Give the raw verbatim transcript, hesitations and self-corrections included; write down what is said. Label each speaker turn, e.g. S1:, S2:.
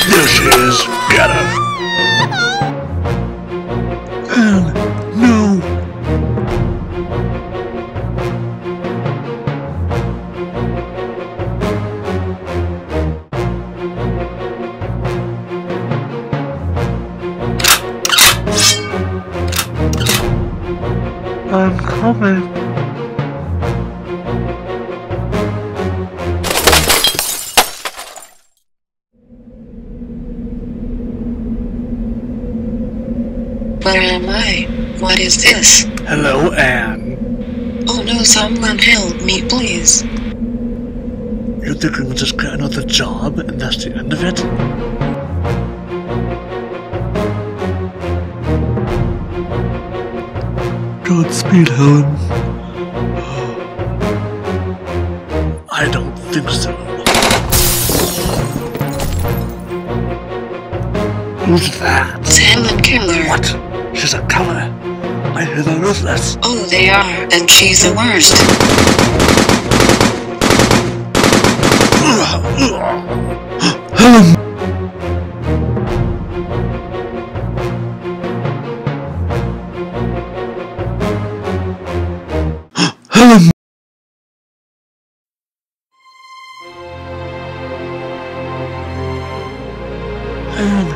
S1: There she is. Get her. Anne, no. I'm coming.
S2: Where am I? What is this?
S1: Hello, Anne.
S2: Oh no, someone help me, please.
S1: You think we will just get another job and that's the end of it? Godspeed, Helen. I don't think so. Who's that?
S2: It's Helen Keller.
S1: What? She's a killer. I hear they're ruthless.
S2: Oh, they are, and she's the worst.
S1: Helen! Helen! Anne,